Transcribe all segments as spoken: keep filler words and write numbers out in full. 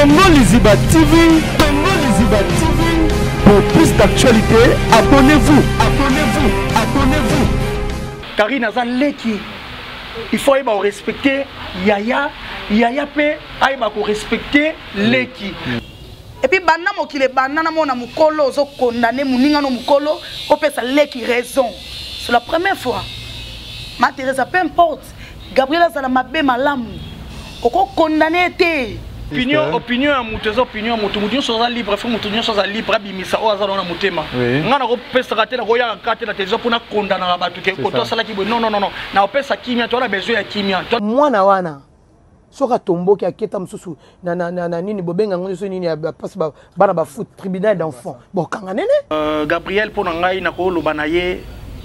Tongo Liziba T V, Tongo Liziba T V. Pour plus d'actualité, abonnez-vous, abonnez-vous, abonnez-vous. Karine aza leki. Il faut aimer respecter Yaya, Yaya pe aimer respecter leki. Et puis bana mokile banana mona mukolo zo condamné muninga no mukolo opesa leki raison. C'est la première fois. Ma Teresa peu importe. Gabriela zala mabe malamu. Oko condamné té. Opinion, opinion à mutezo, opinion à mutu, mutu soza libre, faut mutu soza libre, abimisa o azalo na mutema. Nga na ko pesa raté na ko ya kate na télévision pour na condamner na batu ke ko to sala ki non non non non. Na pesa kimia, tu as besoin ya kimia. Mwana wana. Soka tomboki aketa msusu na na na, na nini bobenga ngono so nini passe ba bana ba foot tribunal d'enfants. Bon kanga nene. Euh Gabriel pour ngai na ko loba na ye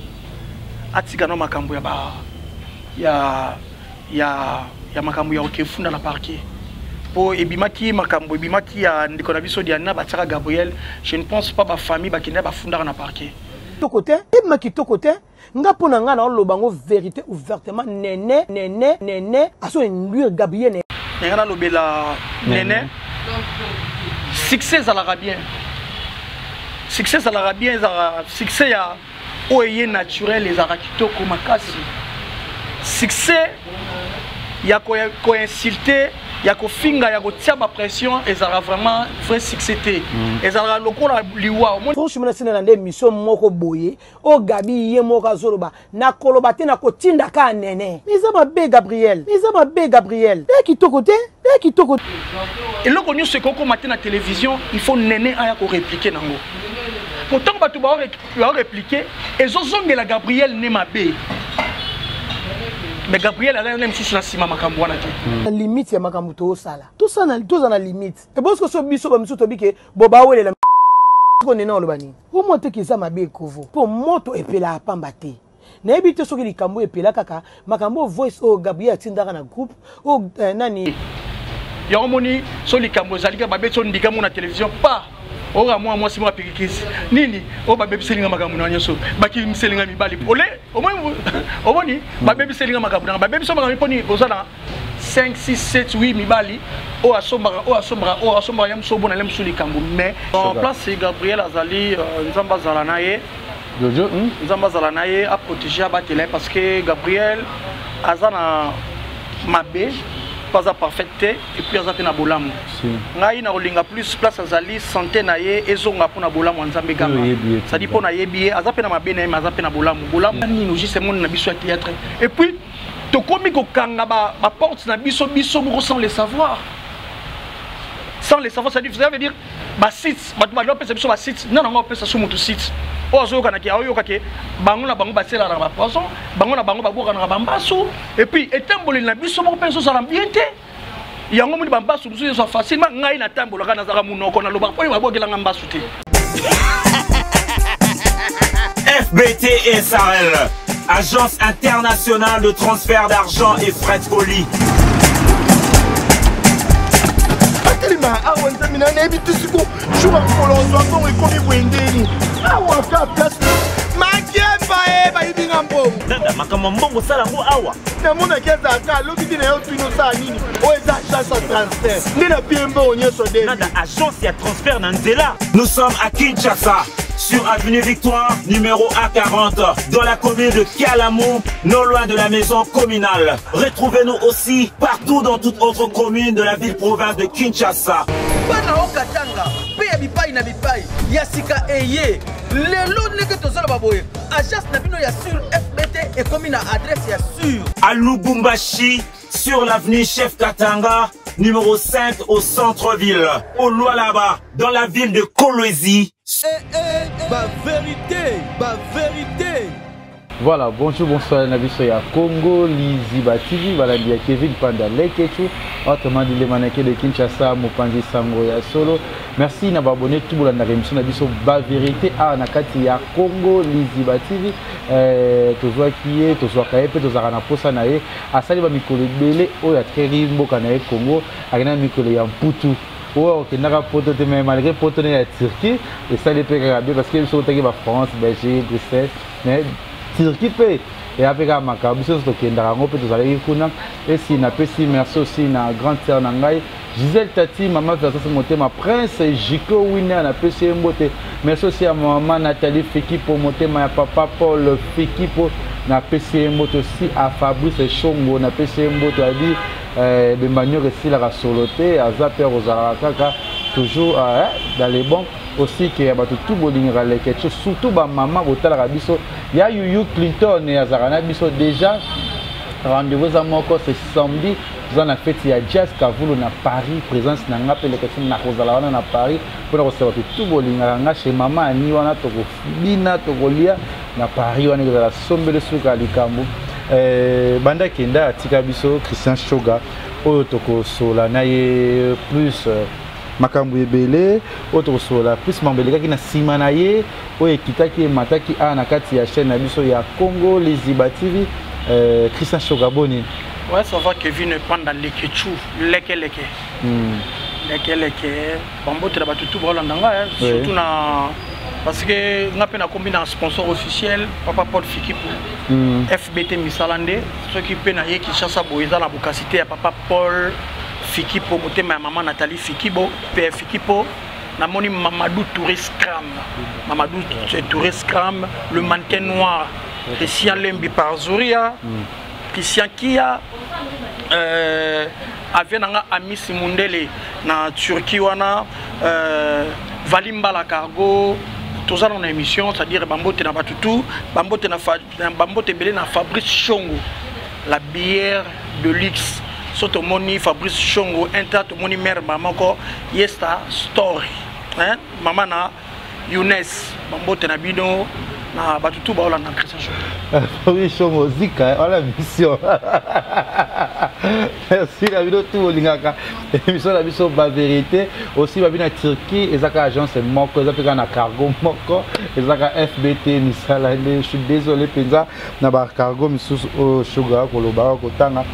atika no makambo ya ba ya ya ya makambo ya okefunda na parquet. Pour ebimaki makambo ebimaki ya ndiko na biso diana bataka Gabriel, je ne pense pas ba famille ba kinda ba funda na parquet. To côté, ebimaki to côté, nga pona nga na lobango vérité ouvertement nene nene nene aso induire Gabriel. Nga na lobela nene. Succès à l'arabien. Succès à l'arabien, succès ya oye naturel les arakito komakasi. Succès ya ko ko insulter il y a finga ya tia ba pression et ça vraiment vrai succès et ça la lokola liwa franchement c'est na mission moko boye o Gabi ye moko zoloba na koloba te na kotinda ka nene miza mabe Gabriel miza mabe Gabriel et qui to côté et qui to côté et le connu ce qu'on matin na télévision il faut nene aya ko répliquer nango pourtant ba tu ba répliquer et zozonge la Gabriel ne mabe. Mais Gabriel a même sous la cima makambo wana te. La limite ya makambo to sala. Tout ça na tout ça na limite. Et parce que so biso ba miso to bike boba wele la ko nena olobani. Au monte ki za mabe kovo. Pour moto epela pamba te. Na ebite soki likambo epela kaka makambo voice o Gabriel tindaka na groupe o nani. Ya omoni so likambo zalika ba beto ndika mo na télévision pas. Ora moi moi c'est moi pikikisi nini o ba baby selinga makambo na nyoso baki mselinga mibali ole o moi o boni ba baby selinga makambo na ba baby so makambo poni ozana cinq six sept huit mibali o asombara o asombara o asombara yam so bona lem suli kambo mais en place c'est Gabriel Azali nzamba zala naye jojo nzamba zala naye a protéger abatela parce que Gabriel azana mabe pas à parfaite et puis azate na bolamu ngai na olinga plus place azali santé na ye ezonga pona bolamu nzambe gama ça dit pona yebi azape na mabene ma azape na bolamu bolamu ni no juste monde na biso ya théâtre et puis to komi ko kanga ba ba porte na biso biso mo sans le savoir sans le savoir ça dit ça veut dire ba site ba ba pesa biso ba site non non pesa so mutu site o zo kana ki ayo ka ke bango na bango ba sela na ba poisson bango na bango ba boka na ba mbaso et puis etamboli na biso mo penso ça l'ambiente yango muni ba mbaso biso so facilement ngai na tambola kana zaka munoko na loba po ba bokela nga mbaso te. F B T S R L, Agence internationale de transfert d'argent et frais de colis. Awa nzamina na ebitu siko shuba kolonzo akon ekomi bwendeni awa ka place makemba e ba yibinga mbongo nda makama mbongo sala ngo awa na mona keza ka loki na yo twino sa nini o eza chance transfert ndina biembo onyeso de nda agence ya transfert na nzela. Nous sommes à Kinshasa sur avenue Victoire numéro A quarante dans la commune de Kialamou, non loin de la maison communale. Retrouvez-nous aussi partout dans toute autre commune de la ville-province de Kinshasa. Bana okatanga pe ya bipai na bipai ya sika eye lelo neke tozala baboye agence na bino ya sur F B T et commune adresse ya sur à Lubumbashi sur l'avenue Chef Katanga numéro cinq au centre-ville, au Lualaba dans la ville de Kolwezi. Eh eh, ba vérité, ba vérité. Voilà, bonjour, bonsoir, Nabiso ya Congo, Liziba T V, voilà, il y a Kevin Panda Leketu, autrement dit les mannequins de Kinshasa, Mopanzi Sango ya Solo. Merci d'avoir abonné tout le monde à l'émission Nabiso Ba Vérité à Nakati ya Congo, Liziba T V, Tozoa Kie, Tozoa Kaepe, Tozoa Ranaposa Nae, Asali ba Mikolo Bele, Oya Kerimbo Kanae Congo, Agana Mikolo ya Mputu. Oh, ok, n'a pas poté, mais malgré poté à Turquie, et ça les peut regarder parce qu'ils sont en France, Belgique, Bruxelles, mais Turquie fait et avec un macabre c'est ce qui est dans la robe tous allez kuna et si na pesi merci aussi na grande sœur nangai Gisèle Tati maman versa ce monter ma prince Jiko Winner na pesi mbote merci aussi à maman Nathalie Fiki pour monter ma papa Paul Fiki pour na pesi mbote aussi à Fabrice Chongo na pesi mbote a dit euh Bembanyo resi la soloté à Zaper Rosara kaka toujours euh, dans les bons aussi que ya bato tout bolinga les quelque chose surtout ba maman botala biso ya Yuyu Clinton et Azarana biso déjà rendez-vous à moko c'est samedi dans la fête ya Jazz Kavulu na Paris présence na ngape les questions na kozala wana na Paris pour recevoir tout bolinga nga chez maman ani wana to bina to golia na Paris wana kozala sombele suka likambo euh banda kenda atika biso Christian Shoga oyo toko sola na ye plus euh, makambo ebele autre sola plus mambeleka ki na sima na ye oyo ekitaki mataki a na kati ya chaîne na biso ya Congo Liziba T V euh, Christian Shoga boni ouais ça va Kevin panda lekechu leke leke hmm. leke leke bambote la batutu bolandanga surtout na parce que on a peine à combiner un sponsor officiel papa Paul Fikipo mm. F B T Misalande ceux qui peine à y qui chasse à Boïsa la bocacité à papa Paul Fikipo moté ma maman Nathalie Fikibo P F Fikipo na moni Mamadou Touriste Cram Mamadou Touriste Cram le mannequin noir Christian Lembi par Zoria mm. Christian Kia euh avait nanga ami Simundele na Turquie wana euh Valimba la cargo tous ça dans émission c'est-à-dire bambote na batutu bambote na bambote belé na Fabrice Chongo la bière de luxe soto moni Fabrice Chongo inta to moni mère maman ko yesta story hein maman na Younes bambote na bino na batutu ba na Christian Chongo Fabrice Chongo zika on la mission merci la vidéo tout lingaka émission la mission ba vérité aussi ba bina Turquie ezaka agence moko ezaka na cargo moko ezaka F B T Misalande je suis désolé penza na ba cargo misusu o sugar koloba ko tanga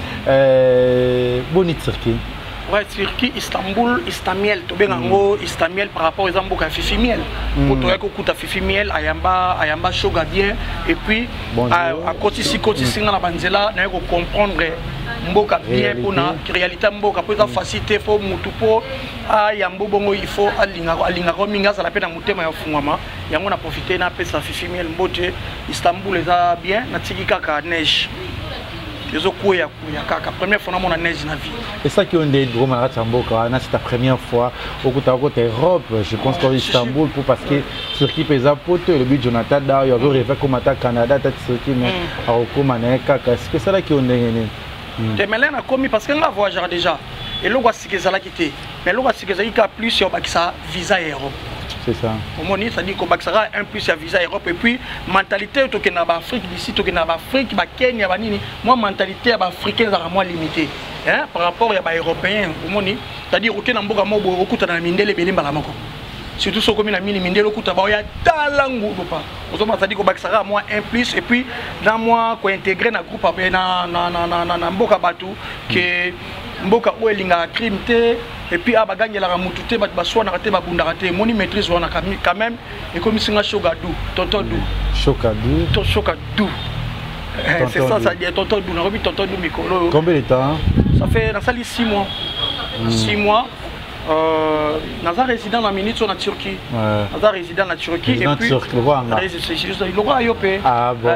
euh boni Turquie ouais Turquie Istanbul Istamiel to bengango mm. Istamiel par rapport aux amboka Fifi Miel pour toi ko kuta Fifi Miel ayamba ayamba sugar bien et puis Bonjour. à côté si côté singa na banzela na ko comprendre mboka bien pour na réalité mboka pour ça facilité faut mutu po ayambo bongo il faut alinga alinga ko minga ça la peine mutema ya fungama yango na profiter na pesa Fifi Miel mbote Istanbul eza bien na tikika ka neige les okuya kuya kaka première fois na mon neige na vie et ça qui on est gros malade Samboka na c'est ta première fois au côté côté Europe je pense qu'au Istanbul pour parce que Turquie pesa pote le but Jonathan da il y avait rêvé comme à Canada ta Turquie mais à Okomane kaka est-ce que ça là qui on est te melen a commis parce que on voyageur déjà et le voici que ça là quitté mais le voici que ça il a plus sur ça visa Europe c'est ça au moins ça dit qu'on baxera un plus à visa Europe et puis mentalité to que na Afrique d'ici to que na Afrique ba Kenya ba nini moi mentalité ba africaine za moi limité hein par rapport ya ba européen au moins c'est-à-dire aucun mboka mobo okuta na mindele belimba la moko surtout ce comme na mini mindele okuta ba ya talangu pas aux hommes ça dit qu'on baxera moi un plus et puis dans moi ko intégrer na groupe na na na na na mboka batu que mboka oelinga crime te et puis abaganye la mutu te bat baswa na te babunda te moni maîtrise wana quand même et comme singa Shogadou tonton dou Shogadou to Shogadou c'est ça ça dit tonton dou na rebi tonton dou mikolo combien de temps ça fait dans ça six mois six mois euh naza résident en minute sur la Turquie naza résident en Turquie et puis c'est juste le roi Ayopé ah bon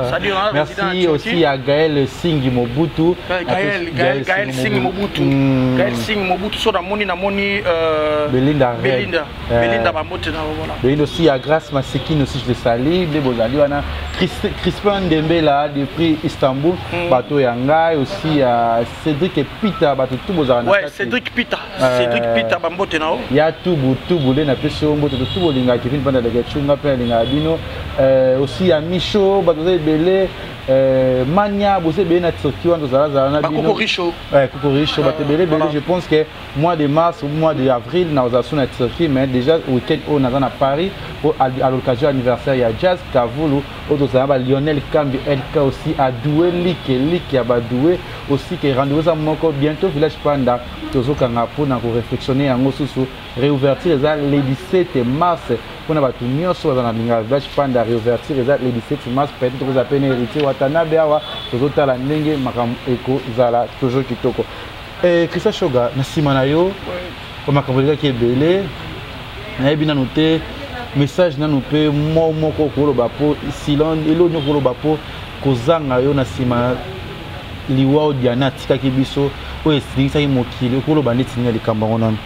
merci aussi à Gaël Singh Mobutu Gaël Gaël Gaël Singh Mobutu Gaël Singh Mobutu sur la moni na moni euh Belinda Belinda Belinda Bambote na voilà Belinda aussi à Grace Masekine aussi je le salue les bozali wana Crispin Dembela depuis Istanbul bateau yanga aussi à Cédric Pita bateau tout bozala ouais Cédric Pita Cédric Pita bambote nao ya tubu tubu le na peso mbote to tubu linga Kevin banda de chunga pe linga bino euh aussi à Micho bateau belé euh mania bosé be na Turquie wana zala zala na bino Koko Richo ouais Koko Richo bateau belé belé je pense que mois de mars ou mois de avril na ozasu na Turquie mais déjà week-end au na à Paris à l'occasion anniversaire ya Jazz Kavulu au zala Lionel Kambi L K aussi à Doué Lik Lik ya Badoué aussi que rendez-vous ça moko bientôt village Panda tozo kanga pour na réflexionner en osusu réouverture eza le dix-sept mars mpona bato nyonso baza na linga village panda réouverture eza le dix-sept mars peut-être tokozala pene héritier watanabe awa tozotala ndenge makambo ekozala toujours kitoko. Christian Shoga na nsima na yo makambo ezalaki ebele nayebi nano te message nano mpe mo moko koloba po silence elo nyoko koloba po kozanga yo na nsima liwa odiana atikaki biso oyo esilingisaki mokili koloba ndeti nini ya likambo yango nano.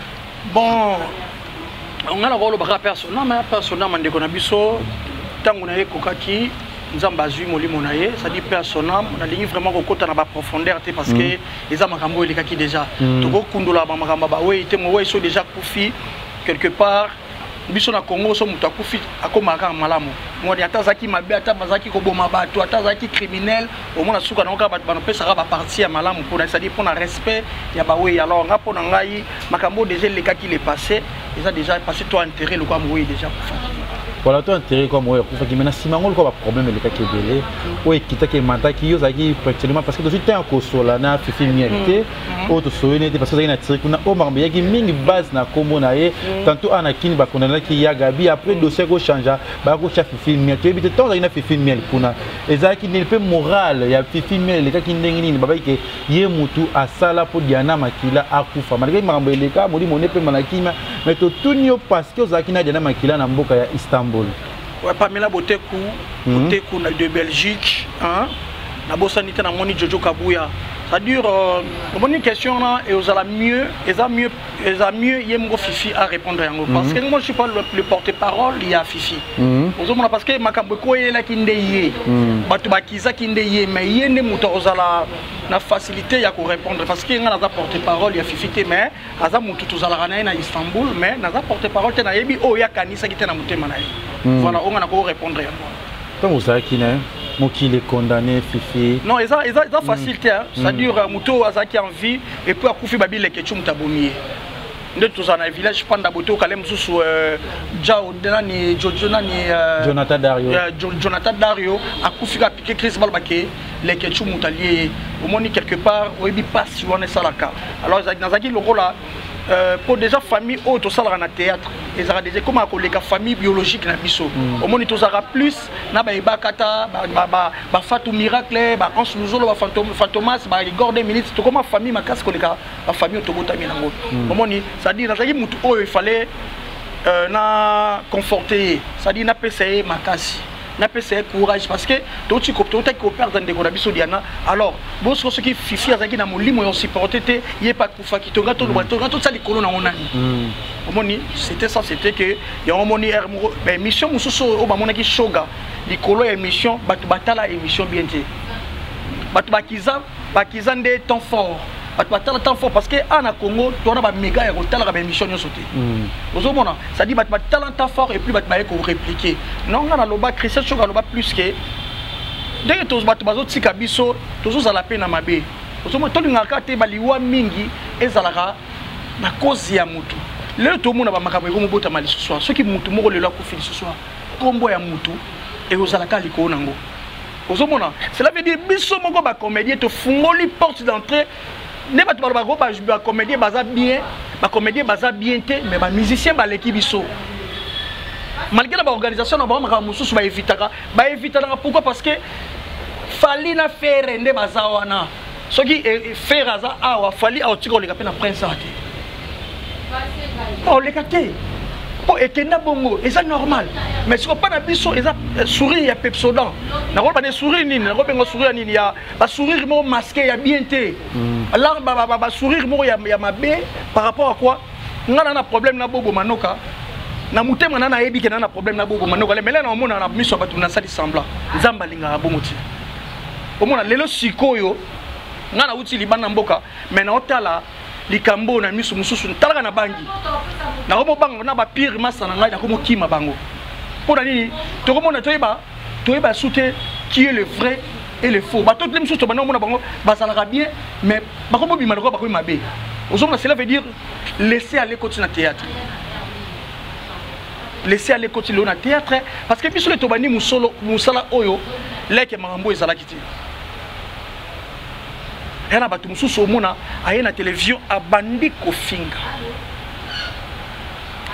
Bon nga na kolobaka personnellement personnellement ndeko na biso ntango na ye ekokaki nzambe azwi molimo na ye c'est-à-dire personnellement nalingi vraiment kokota na baprofondeur te parce que eza makambo oyo elekaki déjà tokokundola bamakambo bawei te mowei so déjà kufi quelque part biso na Congo so mutu akufi akomaka malamu ngoni ata zaki mabe ata bazaki koboma bato ata zaki criminel au moins suka na bato banopesaka ba partie ya malamu pour c'est-à-dire pour na respect ya bawei alors nga pona ngai makambo déjà elekaki le passé eza déjà passé toi enterré le quoi mowei déjà kufa. Voilà, toi intérêt comme moi, pour que maintenant si mango quoi problème le cas qui est belé, ou qui qui mata qui yo zaki pratiquement parce que tu es en kosola na fifi mialité, auto soine parce que ça ina tiré kuna o marbe yaki mingi base na kombo na ye, tantôt ana kini ba kona ki ya gabi après dossier ko changer, ba ko cha fifi mialité, et puis temps ina fifi miel kuna. Ezaki ne peut moral ya fifi miel le cas qui ndengi ni baba ke ye mutu asala po diana makila akufa. Malgré marbe le cas modi moné pe manakima, mais to tunyo parce que zaki na diana makila na mboka ya Istanbul. Ouais, Pamela Botekou, Botekou de Belgique, hein. Na bosanité na moni Jojo Kabuya. Ça dure euh, une question là et vous allez mieux, et ça mieux, et ça mieux yemgo Fifi à répondre yango parce que moi je suis pas le, le porte-parole il y a Fifi. Vous savez parce que makambo ko yela kindeye. Batu bakiza kindeye mais yende muto ozala na facilité ya ko répondre parce que ngana za porte-parole il y a Fifi te mais aza mutu tozala na na Istanbul mais na za porte-parole te na yebi o ya kanisa ki te na mutema na ye. Voilà, on a ko répondre yango. Tant vous savez qui n'est Moki est condamné, Fifi. Non, c'est ça facilité. C'est-à-dire, Mouto Azaki en vie et puis à Koufi Babi les Ketchum Taboumi. Nous tous dans le village, Panda Boto, Kalem Sous, Jao, Denani, Jonathan Dario. Jonathan Dario, à Koufi Piqué, Chris Balbake, les Ketchum Moutalier, au moins quelque part, où il passe sur un salaka. Alors, Nazaki, le rôle là. Euh, pour déjà famille autre ça dans le théâtre et ça déjà comme les famille biologique na biso au moins ils aura plus na ba ibakata ba ba ba Fatou Miracle ba Anse Luzolo ba Fantôme Fantomas ba Igor deux minutes to comme famille makasi ko leka ba famille to botami nango au moins ça dit na zaki mutu oyo il fallait euh, na conforter ça dit na pese makasi na pese courage parce que to tu ko to ta ko perdre dans des corabiso diana alors bon ce qui Fifi azaki na molimo yo supporter te yé pas kufa ki to gato to gato ça likolo na onani omoni c'était ça c'était que ya omoni ben mission mususu o ba monaki shoga likolo ya mission batu batala émission bien te batu bakiza bakiza nde temps fort batu batala temps fort parce que ana Congo to na ba méga ya ko tala ba émission nyo sauté ozo mona ça dit batu batala temps fort et puis batu ba ko répliquer non na loba Christian Shoga loba plus que dès que tous batu bazo tika biso tozo za la peine na mabe ozo mona to ngaka te baliwa mingi ezalaka na cause ya mutu le to mona ba makambo ko mobota mali ce soir ceux qui mutu moko le la ko fini ce soir kombo ya mutu et ozalaka liko nango ozo mona cela veut dire biso moko ba comédien to fungoli porte d'entrée ne ba to ba ko ba comédien baza bien ba comédien baza bien te mais ba musicien ba l'équipe biso malgré la organisation na ba maka mususu ba évitaka ba évitaka pourquoi parce que fali na faire nde baza wana soki faire aza awa fali a tiko le kapena prince ate oh le kate po ekenda bongo eza normal mais si on pas na biso eza sourire ya pepsodan na ko ba ne sourire nini na ko bengo sourire nini ya ba sourire mo masqué ya bien te alors ba ba ba sourire mo ya ya mabe par rapport à quoi ngana na problème na bobo manoka na mutema na na yebi ke na problème na bobo manoka le mele na omona na miso batu na sali semblant nzamba linga bomoti omona lelo sikoyo ngana uti libana mboka mais na otala likambo na miso mususu talaka na bangi na ko bango na ba pire masa na ngai na ko mokima bango pona nini to ko mona toyeba toyeba souté qui est le vrai et le faux ba tout les mususu to bana mona bango bazalaka bien mais ba ko bima na ko ba ko mabe ozomona cela veut dire laisser aller continuer na théâtre laisser aller continuer na théâtre parce que biso le tobani musolo musala oyo leke mambo ezala kiti yana batu mususu omona aye na télévision abandi kofinga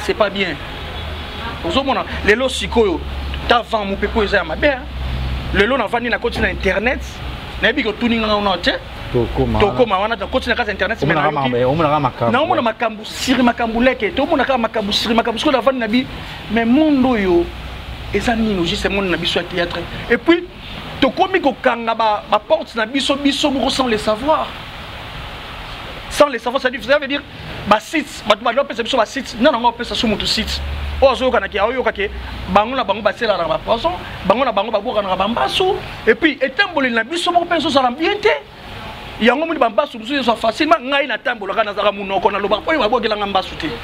c'est pas bien. Ozomona lelo sikoyo ta vent mon pepo eza mabe. Lelo na vandi na continent internet. Na bi ko tuninga na te. Tokoma. Tokoma wana ta continent ka internet mais na makambo. Omona makambo. Na omona makambo siri makambo leke. To omona ka makambo siri makambo ko na vandi na bi mais mundo yo eza nino juste monde na biso théâtre. Et puis tokomi ko kanga ba ba porte na biso biso mo sans le savoir. Sans les savoir, ça veut dire bah site, bah tu vas l'opérer sur bah site, non non on peut ça sur mon site. Oh zo kana ki ayo kake, bango na bango basela na ba poisson, bango na bango ba boka na ba mbaso, et puis etamboli na biso mo penso ça l'ambiente. Yango mo ba mbaso biso so facilement ngai na tambola kana zaka munoko na loba po ba bokela nga mbaso te.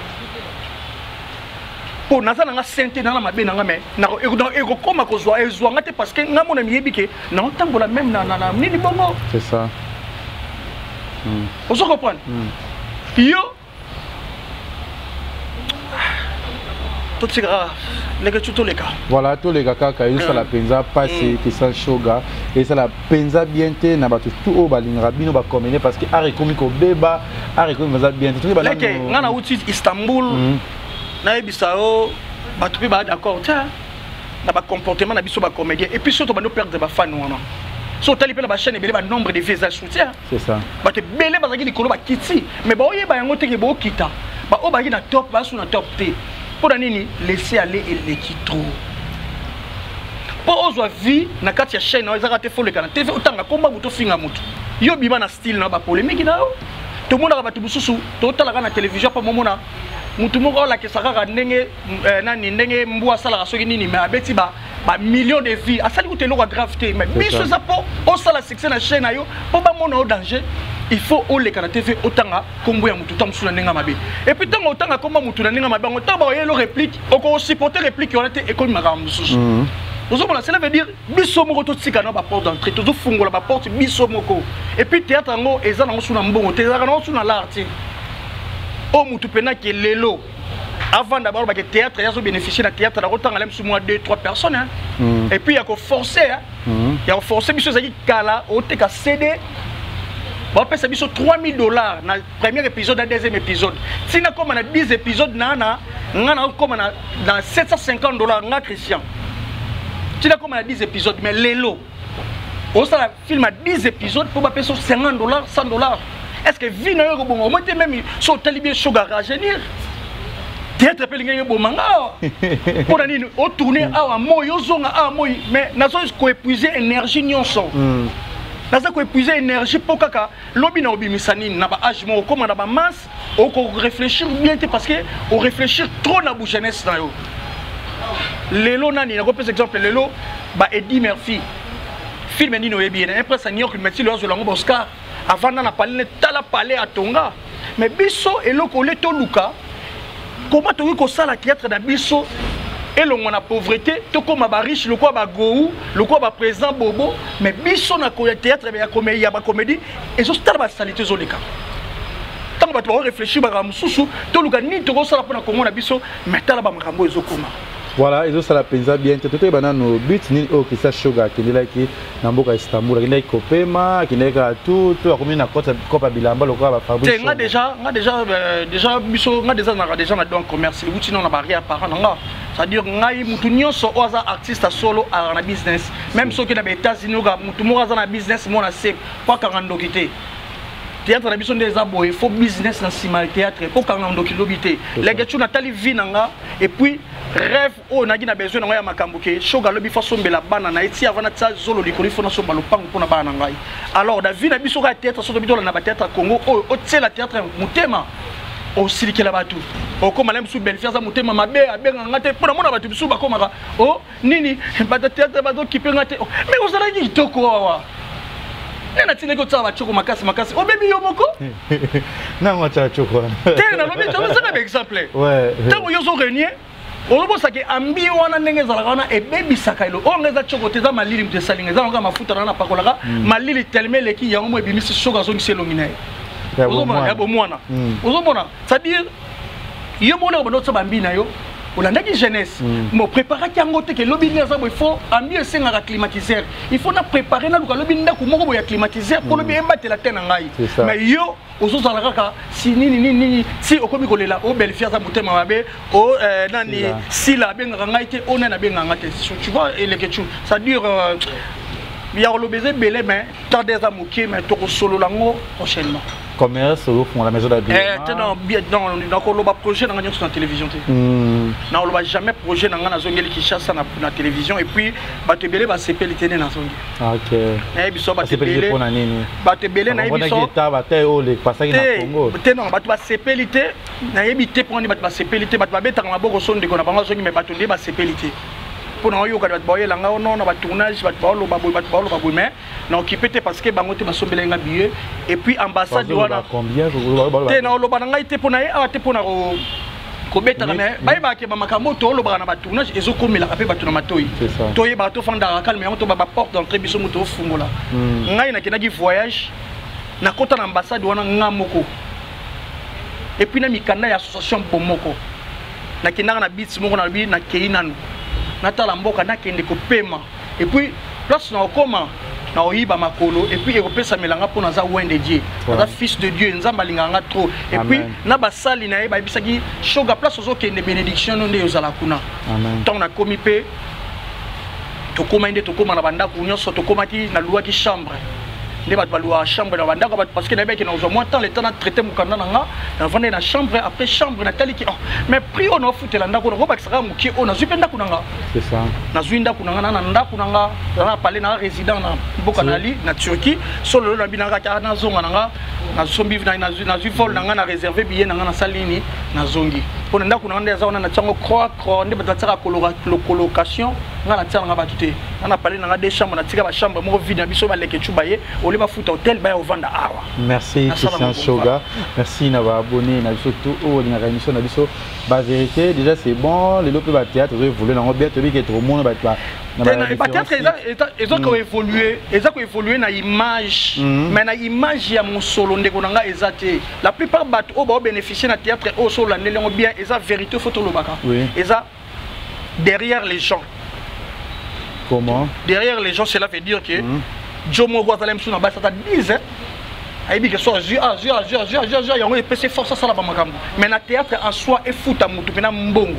Po naza na sente na mabe na ngame na eko koma ko zwa ezwa ngate parce que ngamo na miyebike na tambola même na na nini bongo. C'est ça. Mm. Vous comprenez? Mm. Yo, tout c'est grave. Les gars, tous les cas. Voilà, tous les gars, quand ils sont la penza passé, qui sont shoga, et ça la penza bien té, n'a pas tout au balin rabino va communier parce que arrêt comme ko beba, arrêt comme va bien té. Les gars, on a outil Istanbul, na ebisao, ba tout ba d'accord, tiens, na ba comportement na biso ba comédien et puis surtout ba nous perdre ba fan non. So tali pe la chaîne belé nombre de visages soutien. C'est ça. Ba te belé ba zaki likolo ba kiti, mais ba oyeba yango te ke bo kita. Ba o ba ki na top ba sous na top te. Pour nini laisser aller et les kitro. Pour ozo vie na kati ya chaîne na ezaka te fo le kana T V otanga komba buto finga mutu. Yo bima na style na ba polémique na yo. To mona ba tubususu to tala na télévision pa momona. Mutu moko la ke saka ndenge nani ndenge mbwa sala soki nini mais abeti ba ba millions de vies à ça li ko gravité mais biso ça pour on sala succès na chaîne yo pour ba mona au danger il faut au le kana T V otanga kombo ya mutu tam suna nenga mabe et puis tango otanga komba mutu na nenga mabe ngota ba yelo réplique o ko supporter réplique on était école makambo susu ozo bona cela veut dire biso moko to tsika na ba porte d'entrée to fungola ba porte biso moko et puis théâtre ngo eza na suna mbongo te eza na suna l'art o mutu pena ke lelo avant d'abord que théâtre il y a bénéficié de théâtre là autant aller sur moi deux trois personnes hein. Mm. Et puis il y a qu'on forcer hein. Mm. Il y a forcer biso zaki kala au te ka C D ba pesa biso trois mille dollars na premier épisode na deuxième épisode sina comme na dix épisodes na na ngana comme na dans sept cent cinquante dollars nga Christian sina comme na dix épisodes mais lelo au ça film à dix épisodes pour ba pesa cinquante dollars cent dollars est-ce que vie na yo bon au moins même so talibé sugar rajeunir théâtre pe linga bo manga pour nani o tourner awa moyo zonga a moyi mais nazo ko épuiser énergie nyonso nazo ko épuiser énergie pour kaka lobi na obimisani na ba âge mo comme na ba masse o ko réfléchir bien parce que o réfléchir trop na bu jeunesse na yo lelo nani na ko par exemple lelo ba Eddie Murphy film ni no yebi na impresse New York mais lo zo lango Oscar avant na parler tala parler à Tonga mais biso eloko le to luka. Comment tu veux que ça la théâtre d'Abisso et le monde la pauvreté, tout comme ma riche, le quoi ba go, le quoi ba présent bobo, mais bisso na ko théâtre mais ya comédie, ya ba comédie et ça c'est la salité zolika. Tant que tu vas réfléchir ba mususu, to luka ni to ko ça la pona ko na bisso, mais tala ba makambo ezokoma. Voilà, ils ont ça la penza bien. Tout est banane au but ni au qui ça shoga qui est là qui n'amboka Istanbul, qui n'est kopema, qui n'est pas tout, tout a commis na côte copa bilamba le quoi va fabriquer. On a déjà, on a déjà, déjà biso, on a déjà, on a déjà dans commerce. Ou sinon on a barrière par an. C'est-à-dire on a mutunyo so oza artiste solo à la business. Même ceux qui dans les États-Unis, mutumo oza na business, mon a c'est pas quarante kité. Théâtre na biso des aboy, il faut business dans ciment théâtre, pour quarante kilobité. Les gars tu natali vinanga et puis rêve o na gina besoin na ya makambo ke shoga lobi façon bela bana na eti avant na tsa zolo likoli fona so balopang pona bana ngai. Alors da vi na biso ka théâtre so bitola na ba théâtre Congo o o tse la théâtre mutema o silikela batu. O koma lem su belle fiaza mutema mabe abenga ngate pona mona batu biso ba koma o nini ba théâtre ba do kipe ngate mais o zala ni toko wa. Nena tine ko tsaba choko makasi makasi o bebi yo moko na ngata choko tena na lobi to ça un exemple ouais tango yo zo renier olobo sake ambi wana ndenge zalaka wana ebebi sakailo o ngeza choko teza malili mte salinga za nga mafuta na pakolaka malili telme leki yango mo ebimisi shoka zo ngiselo ngine ozo mona ya bo mwana ozo mona c'est à dire yo mona ba notsa bambi na yo olandaki jeunesse mo préparer yango te ke lobi neza bo il faut ambier senga climatiseur il faut na préparer na luka lobi ndako moko bo ya climatiseur pour lobi embate la tena ngai mais yo ozozala kaka si nini nini si okomi kolela o belfia za motema mabe o nani si la benga ngai te ona na benga ngate tu vois le que ça dure il y a le baiser belé mais tant des amoureux mais to solo lango prochainement commerce au fond la maison d'habillement eh non bien dans dans le projet dans la télévision non on va jamais projet dans la zone qui chasse na na télévision et puis ba te belé ba sepelité na zone OK eh biso ba te belé ba te belé na biso ba te o le passer na Congo te non ba te ba sepelité na yebité pour ni ba te ba sepelité ba te ba betanga maboko sonde ko na bango zone mais ba te ba sepelité pour nous yoka bat boye langa non na ba tournage bat bolo ba bat bolo ba mais na occupé parce que bango te basombela nga billet et puis ambassade wana combien te na lo bana ngai te pona a te pona ko ko beta mais ba ba ke ba makambo to lo bana ba tournage ezo komela ape ba tuna matoi to ye ba to fanda calme to ba porte d'entrée biso moto fungola ngai na kenaki voyage na kota na ambassade wana nga moko et puis na mikanda ya association bomoko na kinanga na bits moko na bi na keinanu natala mboka nakende kopema et puis place na okoma na oyiba makolo et puis ekopesa melanga pona za wende Dieu za fils de Dieu nzamba linganga trop et puis na basali na ye ba bisaki shoga place ozo kende bénédiction nde yozala kuna tant na komi pe to koma inde to koma na banda ku nyonso to koma ki na loi ki chambre ne bat balua chambre na banda parce que na beki na ozo moi tant le temps na traiter mukanda nanga na vendre na chambre après chambre na taliki oh mais prix on offre te landa ko ko ba saka muki on a zupenda kunanga c'est ça na zuinda kunanga na nda kunanga na parler na résident na bokanali na Turquie solo na binanga ka na zonga nanga na sombi na na na vol nanga na réserver billet nanga na salini na zongi pour nda kunanga ndeza ona na tsango croix croix nde batataka colocation nga na tsanga ba kité na parler nanga des chambres na tika ba chambre mo vide na biso ba leke chubaye oli ba futa hotel ba ovanda awa. Merci Christian Shoga, merci na abonné na surtout au na émission na biso ba vérité déjà c'est bon les lope ba théâtre vous voulez na bien te bi que tout le monde ba ba ba théâtre ils ont évolué ils ont évolué na image mais na image ya mon solo ndeko nanga ezate la plupart bat o ba bénéficier na théâtre au solo la ndelongo bien eza vérité photo lobaka eza derrière les gens. Comment? Derrière les gens, cela veut dire que Jomo Guazalem sous la base à dix ans. Il dit que soit Zua, Zua, Zua, Zua, Zua, Zua, il y a un P C force à ça là-bas. Mais le théâtre en soi est fou à moutou, mais mbongo,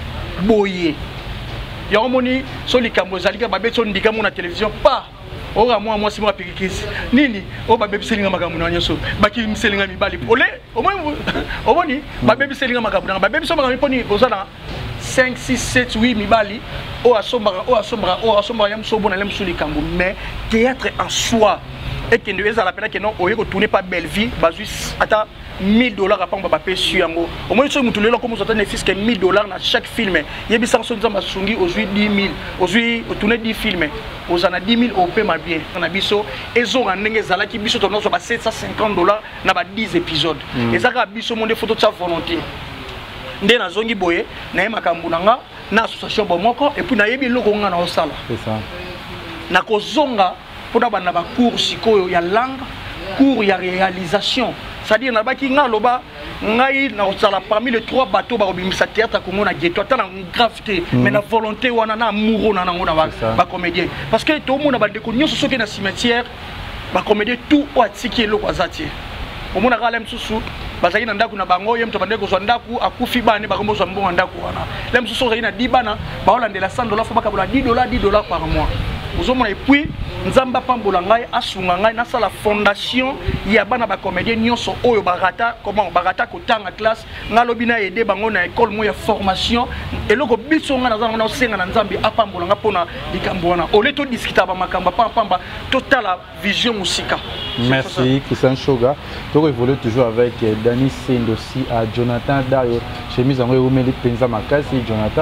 boye. Il y a un moni, sur les cameras, il y a un son de cameras à la télévision, pas. Ora moi moi c'est moi périkisi nini o ba baby selinga makamu na nyoso baki mselinga mibali ole au moins au moins ba baby selinga makamu na ba baby so makamu poni ozana cinq six sept huit mibali o asombara o asombara o asombara yam so bona lem suli kambu mais théâtre en soi et que nous ezala pena que non o yeko tourner pas belle vie bazus ata mille dollars à pamba papier sur yango au moins so mutulelo comme ça tane fils que mille dollars na chaque film yebi sanso nzamba sungi aujourd'hui dix mille aujourd'hui tourner dix films ozana dix mille au paiement bien na biso ezo ndenge zala ki biso tono so ba sept cent cinquante dollars na ba dix épisodes ezaka biso monde photo de sa volonté nde na zongi boye na ye makambu nanga na association bomoko et puis na yebi loko nga na osala c'est ça na kozonga pona bana ba cours sikoyo ya langue cours ya réalisation c'est-à-dire na baki nga loba ngai na osala parmi les trois bateaux ba obimisa théâtre ko ngona geto ata na gravité mais na volonté wana na amour na ngona ba ba comédien parce que tout le monde ba deko nyoso soki na cimetière ba comédien tout o atiki loko azati au monde a susu bazaki na ndaku na bango yem to bandeko zo ndaku akufi bane bakombo zo mbongo ndaku wana lem susu zo ina dibana ba olandela cent dollars fo bakabola dix dollars dix dollars par mois ozomona et puis nzamba pambola ngai asunga ngai na sala fondation ya bana ba comédien nyonso oyo barata comment barata ko tanga classe ngalobi na aider bango na école mo ya formation eloko biso nga na na senga na nzambi apambola nga pona likambo wana ole to discuter ba makamba pamba pamba totala vision musika. Merci Christian Shoga. Tu évolues toujours avec Dani Sendosi à Jonathan Dario chemise en haut mais les penza makasi Jonathan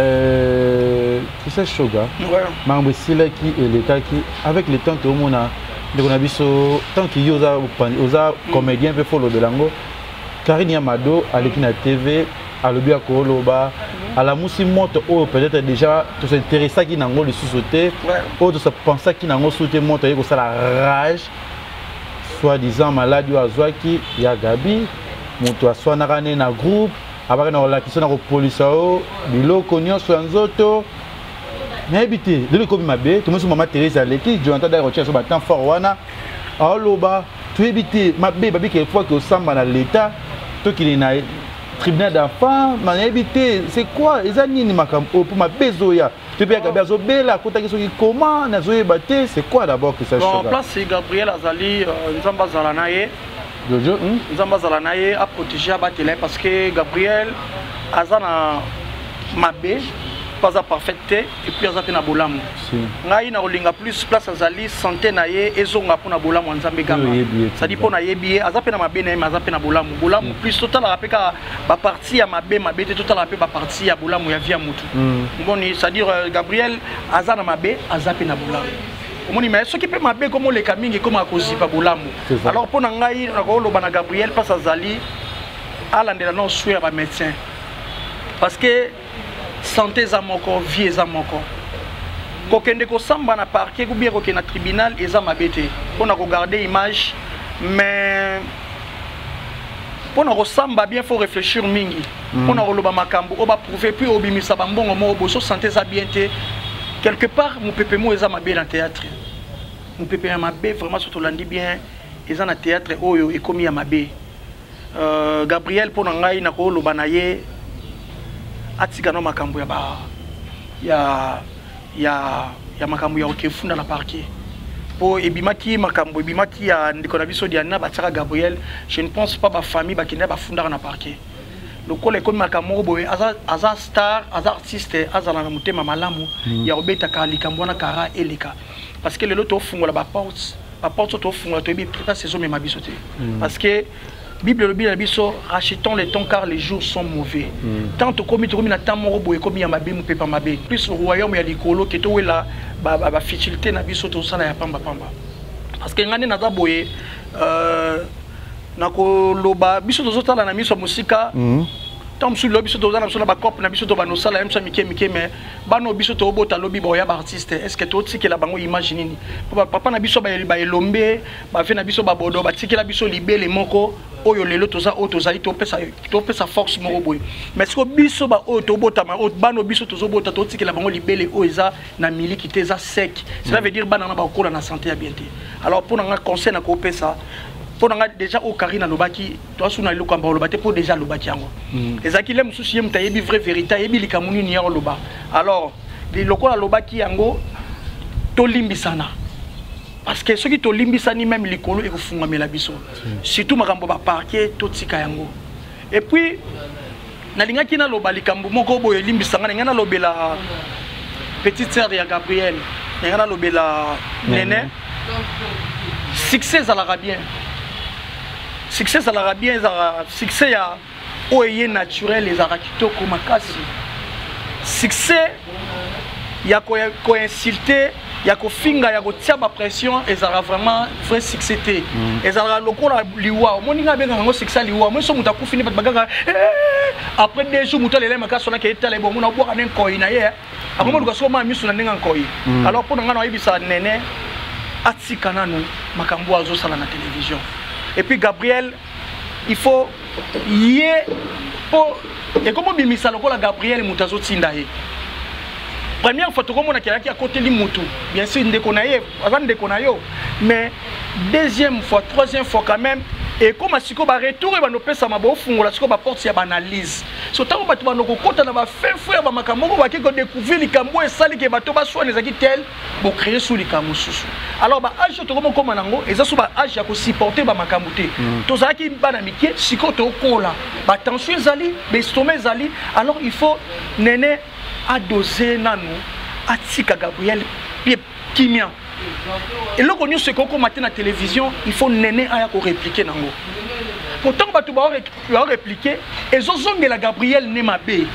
euh Christian Shoga mambo sila qui et l'état qui avec le temps que au monde de on a biso tant qu'il y osa osa comédien peut follow de lango Karine Yamado à l'équipe T V à le bien koloba à la musi monte oh peut-être déjà tout s'intéresser qui nango le sous-sauter ou de se penser qui nango sauter monte avec ça la rage soi-disant malade ou azwaki ya Gabi moto aswana na groupe abaka na olakisa na kopolisa o biloko nyonso ya nzoto nayebi te lelo ekomi mabe tomosi mama Thérèse aleki Jonathan Dai rotia so batemps fort wana aoloba toyebi te mabe babika fois ke osamba na l'état tokili na tribunal d'enfants nayebi te c'est quoi eza nini makambo po mabe ezoya toyebi ya gabi azobela akotaki soki comment nazoyeba te c'est quoi d'abord que ça bon place Gabriel azali nzambe azala na ye Jojo, nzambe azala na ye aprotéger abatela parce que Gabriel aza na mabe pas à parfait et puis aza pe na bolamu ngai na kolinga plus place azali santé na ye ezonga po na bolamu nzambe gama ça dit po na yebi aza pe na mabe na ye aza pe na bolamu bolamu plus total rapeka ba partie ya mabe mabe te total rapeka ba partie ya bolamu ya via mutu mboni ça dire Gabriel aza na mabe aza pe na bolamu omoni mais ce qui peut mabe comme le kamingi comme akozipa bolamu alors po na ngai na ko loba na Gabriel pas azali alandela no souya ba médecin parce que santé za moko vie za moko kokende ko samba na parquet ou bien kokende na tribunal eza mabete pona ko garder image mais pona ko samba bien faut réfléchir mingi pona ko loba makambo o ba prouver puis obimisa ba mbongo mo boso santé za bien te quelque part mon pépé mo eza mabe na théâtre mon pépé ya mabe vraiment surtout landi bien eza na théâtre oyo e komi ya mabe euh Gabriel pona ngai na ko loba na ye atika no makambo ya ba ya ya ya makambo ya okefunda na parquet po ebimaki makambo ebimaki ya ndiko na biso diana bataka Gabriel je ne pense pas ba famille ba kinda ba funda na parquet le kole comme makambo boye aza aza star aza artiste azala na mutema malamu ya obeta ka likambo na kara eleka parce que le loto fungola ba porte ba porte to fungola to bi preta saison me mabiso te parce que Bible le Bible biso rachetons les temps car les jours sont mauvais. Mm. Tant que commis commis na temps moro boye commis ya mabe mu pepa mabe. Plus au royaume ya likolo ke to wela ba ba facilité na biso to sala ya pamba pamba. Parce que ngane na za boye euh na ko loba biso to zotala na miso musika. Mm. Tant sur le biso to za na biso na ba cop na biso to ba no sala yemsa mike mike mais ba no biso to bota lobi boya ba artiste. Est-ce que to tiki la bango imagine ni. Papa na biso ba ba elombe ba fe na biso ba bodo ba tiki la biso libele moko. Oyo lelo toza o tozali to pesa to pesa force moko boy mais ko biso ba o to bota ma o bano biso tozo bota to tikela bango libele o eza na miliki te za sec cela veut dire bana na ba ko na santé ya bien te alors pour nga conseil na ko pesa pour nga déjà au karina lobaki to suna le kamba lobate pour déjà lobaki yango ezaki le mususu yem tayebi vrai vérité yebi likamuni ni yango loba alors les lokola lobaki yango to limbisana parce que ceux qui te limbisani même likolo et kufunga mela biso surtout makambo ba parquet to tika yango et puis na linga kina loba likambo moko boye limbisanga ngana lobela petite sœur de Gabriel ngana lobela Nene succès à l'arabien succès à l'arabien succès ya oye naturel les arakito komakasi succès ya ko ko insulter ya ko finga ya ko tia ba pression ezara vraiment vrai succès té ezara lokola liwa moninga benga ngo succès liwa mo so muta ku fini baganga après deux jours muta lele maka sona ke tale bo muna boka nen koyi na ye akomo luka so ma misu na nenga koyi alors pour ngana yebisa Nene atika nanu makambo azo sala na télévision et puis Gabriel il faut yé pour et comment bimisa lokola Gabriel mutazo tinda ye première fois comme on a quelqu'un qui a côté limutu bien sûr ndeko na ye avant ndeko na yo mais deuxième fois troisième fois quand même et comme asiko ba retour et ba no pesa mabo fungola siko ba porte ya ba analyse so tango batu ba no kokota na ba fin fou ya ba makambo ba ki ko découvrir likambo e sali ke bato ba soane zaki tel bo créer sous likambo susu alors ba age to comme comme nango eza so ba age ya ko supporter ba makambo te to zaki ba na mike siko to kola ba tension zali ba estomac zali alors il faut Nene a dosé nanu atika Gabriel pied kimia et là qu'on se qu'on matin à la télévision il faut Nene aya ko répliquer nango pourtant batu ba répliquer et zozonge la Gabriel ne mabe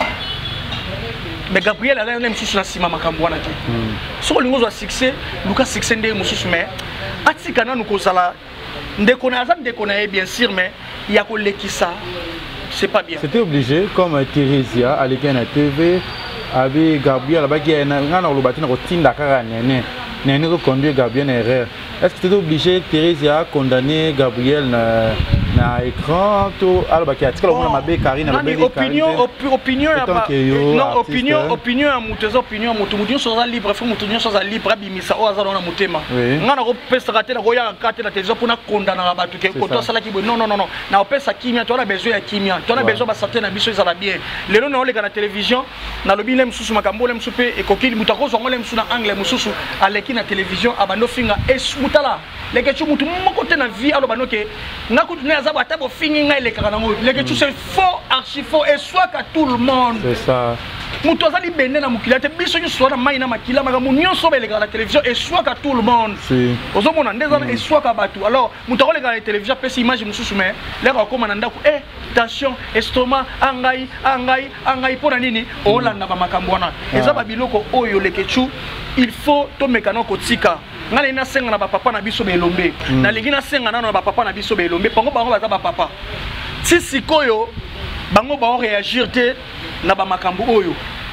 mais Gabriel a même sous la sima makambo wana te so lingo zo succès Lucas succès ndé mususu mais atika nanu ko sala ndeko na azam ndeko na bien sûr mais il y a ko lekisa c'est pas bien. C'était obligé comme Thérésia à l'écran T V avec Gabriel là-bas qui est ngana lo batina ko tinda kaka Nene Nene ko conduire Gabriel en erreur. Est-ce que c'était obligé Thérésia condamner Gabriel na na écran to alors bakia tika lomona mabe Karine na belle opinion opinion ya ba non opinion opinion ya mutu za opinion mutu mutu so za libre faut mutu so za libre bimisa o azalo na mutema ngana ko pesa kate na ko ya kate na télévision pour na condamner batu ke ko to sala ki non non non na opesa kimia to na besoin ya kimia to na besoin ba santé na biso za bien lelo na oleka na télévision na lobi le msusu makambo le msupe e kokili mutako zo ngole msusu na angle msusu aleki na télévision abando finga esmutala leke chu mutu moko te na vie alo banoke ngako tuna za bata bo fingi ngai le kana ngo leke chu c'est faux archi faux et soit à tout le monde c'est ça mutu azali bende na mukila te biso nyo so na mai na makila makambo nyonso be le kana télévision et soit à tout le monde si ozo mona ndeza na et soit ka batu alors mutu ko le kana télévision pesi image msusu mais le ka koma na ndako eh tension estomac angai angai angai pona nini olanda ba makambo wana eza ba biloko oyo leke chu il faut to mekano kotika ngale na senga na ba papa na biso belombe na lingi na senga na ba papa na biso belombe pango bango baza ba papa si sikoyo bango ba réagir te na ba makambo oyo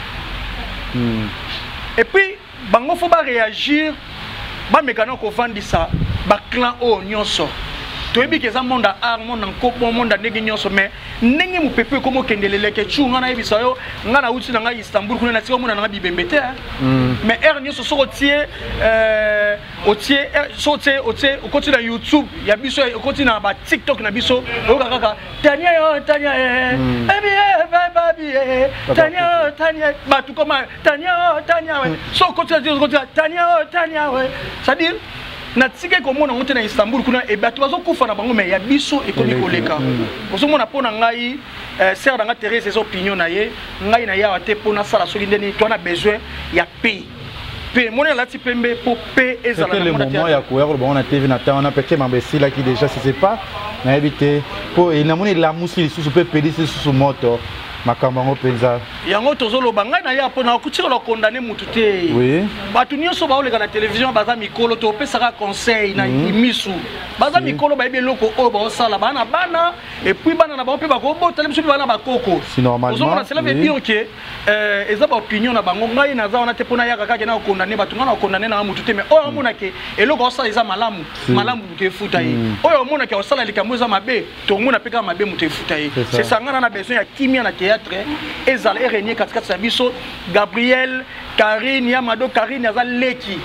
et puis bango faut ba réagir ba mekano ko vandisa ba clan o nyonso toyebi ke za monde art monde nkopo monde ndenge nyonso mais ndenge mu pepe komo kendelele ke chu ngana yebisa yo ngana uti na ngai Istanbul kuna na tiko mona na bibembete mais er nyonso so tie euh otie so tie otie okoti na YouTube ya biso okoti na ba TikTok na biso oka kaka tania yo tania eh eh baby eh tania tania ba tu koma tania tania so okoti okoti tania tania we ça dit na tsike ko mona ngote na Istanbul kuna e bato bazo kufa na bango me ya biso ekomi koleka ozo mona pona ngai sœur danga Thérèse ses opinions na ye ngai na ya te pona sala soki ndeni to na besoin ya paix paix mona la ti pembe pour paix ezala na mona le moment ya courir le bon na T V na ta on a petit mambesi là qui déjà si c'est pas na habité pour et na mona la musi sous peut pédé sous moto makambango penza yango tozoloba ngai na ya pona okutika lo condamner mutu te oui batu nyonso ba oleka na télévision baza mikolo to pesaka conseil na imisu baza mikolo ba ebeloko o ba osala bana bana et puis bana na ba pe ba ko botala biso bana ba koko si normalement ozomona cela veut dire que euh eza ba opinion na bango ngai na za wana te pona ya kaka na condamner batu ngana condamner na mutu te mais o amona ke eloko osala eza malamu malamu mutu efuta yi oyo amona ke osala likambo eza mabe to mona peka mabe mutu efuta yi c'est ça ngana na besoin ya kimia na et ça est régné quatre quatre Sabiso Gabriel Karine Yamado Karine Azal Leki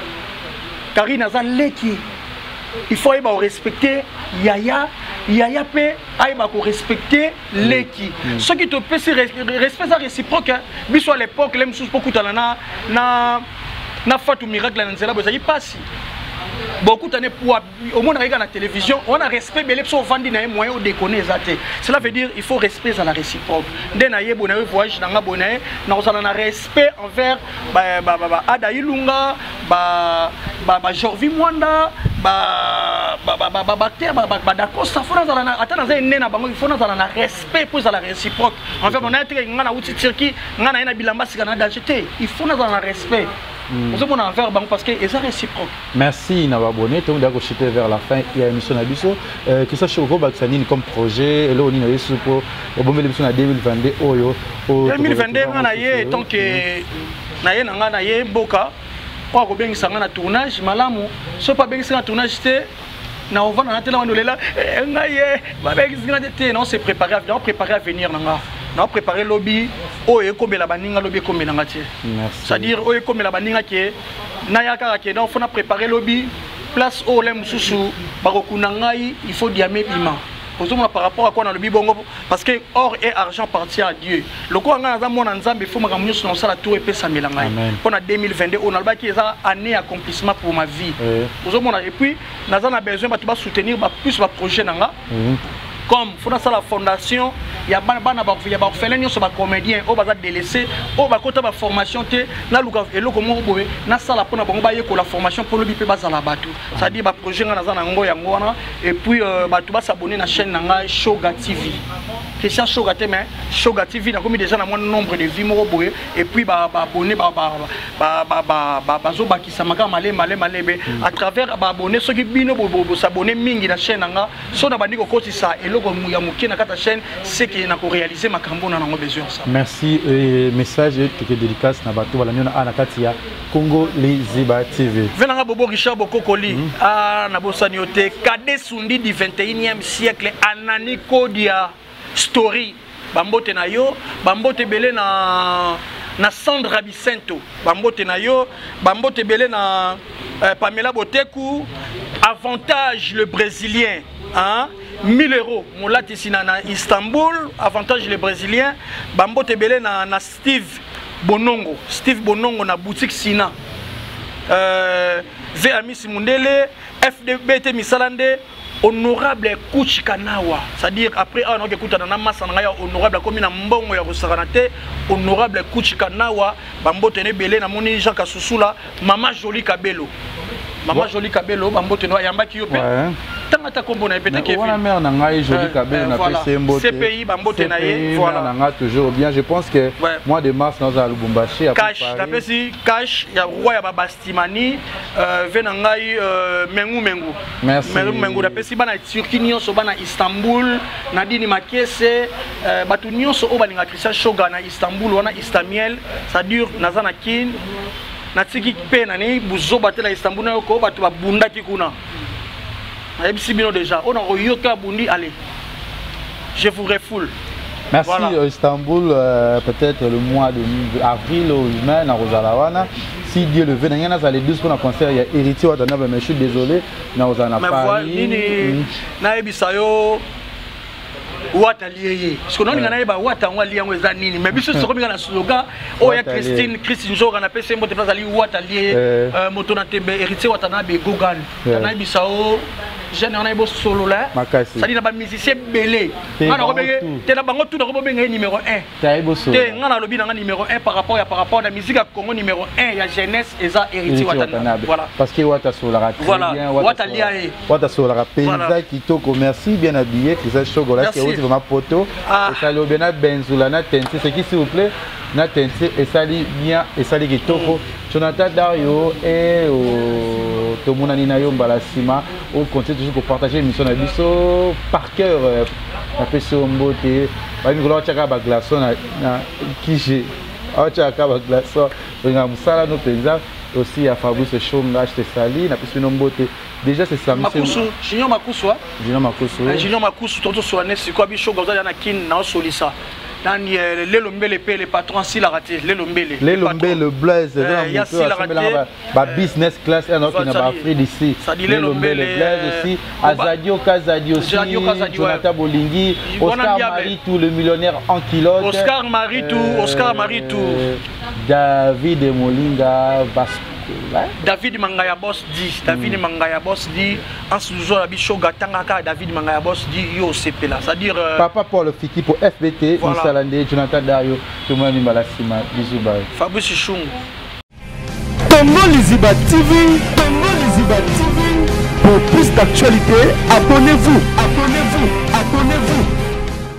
Karine Azal Leki il faut y respecter Yaya Yaya pe aïba ko respecter Leki ce qui te peut c'est respect ça réciproque biso à l'époque l'aime sous beaucoup na na na Fatou miracle na nzela boza y passe beaucoup d'années pour au moins regarder la télévision on a respect mais les gens vendent des moyens de déconner cela veut dire il faut respect à la réciproque dès na yebo na voyage na ngabona na osala na respect envers ba ba ba Ada Ilunga ba ba ba Jorvi Mwanda ba ba ba ba ba terre ba ba d'accord ça faut dans la attends dans un na bango il faut dans la respect pour la réciproque envers on a été ngana uti Turquie ngana ina bilamba sikana danger il faut dans la respect nous sommes en vers parce que c'est réciproque. Merci Nababone, tu as acheté vers la fin il y a émission Nabiso que ça chez Robo Baxanine comme projet et là on est allé pour au bon émission en deux mille vingt-deux oyo deux mille vingt-deux on a eu tant que na ye nanga na ye boka kwa ko bengi sanga na tournage malamu so pas bengi sanga tournage te na on va na tela wandolela ngaye ba bengi sanga te non c'est préparé à on préparer à venir nanga na préparer lobby o e komela baninga lobby komela ngati c'est-à-dire o e komela baninga ke na yaka ke na on a préparer lobby place o le mususu bakokuna ngai il faut diamé bima posons par rapport à quoi dans le bibongo parce que or et argent appartient à Dieu le quoi nga za mona nzambe il faut makamunyo sur ça la tour et pesa melangai pour na deux mille vingt-deux on a ba ki za année accomplissement pour ma vie posons mona et puis na za na besoin ba tu ba soutenir ba plus ba projet nanga comme fona ça la fondation ya bana bana ba ya ba feleni so ba comédien o baza délaissé o ba kota ba formation te na luka eloko mo boye na sala pona bango ba yeko la formation pour le bipe baza la batu ça dit ba projet nga na ngo ya ngona et puis ba tu ba s'abonner na chaîne nga Shoga T V Christian Shoga T V mais Shoga T V na comme déjà na moins nombre de vues mo boye et puis ba ba abonner ba ba ba ba ba ba zo ba ki samaka malé malé malé à travers ba abonner ceux qui bino bo bo s'abonner mingi na chaîne nga so na bandiko koti ça eloko ya mokie na kata chaîne c'est que na ko réaliser makambo na nango besoin ça. Merci et message que dédicace na bato bala nyona ana kati ya Congo Liziba T V. Venanga Bobo Richard Bokokoli mm. ah na bosani ote Kade Sundi du vingt et unième siècle Anani Kodia story bambote na yo bambote belé na na Sandra Bicento bambote na yo bambote belé na euh, Pamela Boteku avantage le brésilien hein mille euros molati sina na Istanbul avantage le brésilien bambote belé na na Steve Bonongo Steve Bonongo na boutique Sina euh V Amis Mundele F D B T Misalande honorable Kouchi Kanawa, c'est-à-dire après on a écouté na massa na honorable comme na mbongo ya Rosaranate honorable Kouchi Kanawa bambote ne belé na moni Jean Kasusula Mama Jolie Kabelo Mama ouais. Jolie Kabelo bambote no yamba ki yo pe tanga ta kombo na pete Kevin wana mère na ngai Jolie Kabelo na P C Mbote C P I bambote na ye voilà na nga toujours bien je pense que ouais. mois de mars dans à Lubumbashi après cash la pesi cash ya roi ya babastimani euh vena ngai mengu mengu merci mengu mengu la pesi bana Turquie nyonso bana Istanbul na dini makese batu nyonso o balinga Christian Shoga na Istanbul wana Istamiel ça dure nazana kin na tiki pe na ni buzo batela Istanbul na yoko batu babunda ki kuna na ebisi bino déjà on a yoka bundi allez je vous refoule. Merci voilà. Istanbul euh, peut-être le mois de avril ou mai na Rosalawana si Dieu le veut n'yana za les douze pour un concert il y a héritier watana mais je suis désolé na Rosana Paris nini na ebisa yo wata lié parce que non ngana ba wata ngwa lié ngweza nini mais biso soko binga na slogan o ya Christine Christine Njoga na pese mbote place ali wata lié moto na tembe héritier watana be gogan na ebisa o jeune on a beau solo là ça dit na ba musicien belé ngana ko bege te na bango tout na ko benga numéro un te ngana lobi na numéro un par rapport à par rapport à la musique à Congo numéro un il y a jeunesse et ça héritier watana voilà parce que wata solara très bien wata lié wata solara penza kitoko merci bien habillé Christian Shogola qui est vraiment poto et ça le bien benzula na tente c'est qui s'il vous plaît na tente et ça dit bien et ça dit kitoko Jonathan Dario et tout le monde na yo mbalasima on continue toujours pour partager l'émission na biso par cœur na peso mbote ba ngolo chaka ba glaçon na kije a chaka ba glaçon nga musala no penza aussi à Fabrice Chonga je te sali na peso mbote déjà c'est ça Makusu Junior Makusu Junior Makusu Junior Makusu toto soane c'est quoi bicho goza na kin na solisa nani le lombele pe le patron si la raté le lombele le lombele le blaze ba business class un autre qui n'a pas pris d'ici le lombele blaze aussi Azadio Kazadio aussi Jonathan Bolingi Oscar Maritou le millionnaire en kilote Oscar Maritou Oscar Maritou David Molinga Vasco David Mangaya Boss dit David Mangaya Boss dit en sous la bichoga tangaka David Mangaya Boss dit yo c'est là c'est-à-dire Papa Paul Fiki pour F B T Misalande Jonathan Dario tout le monde Malasima bisous bye Fabrice Chung Congo Liziba T V Congo Liziba T V pour plus d'actualité abonnez-vous abonnez-vous abonnez-vous